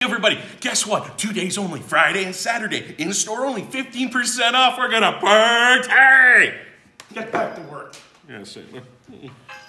Everybody, guess what? 2 days only, Friday and Saturday. In store only, 15% off. We're gonna party! Get back to work. Yeah, see.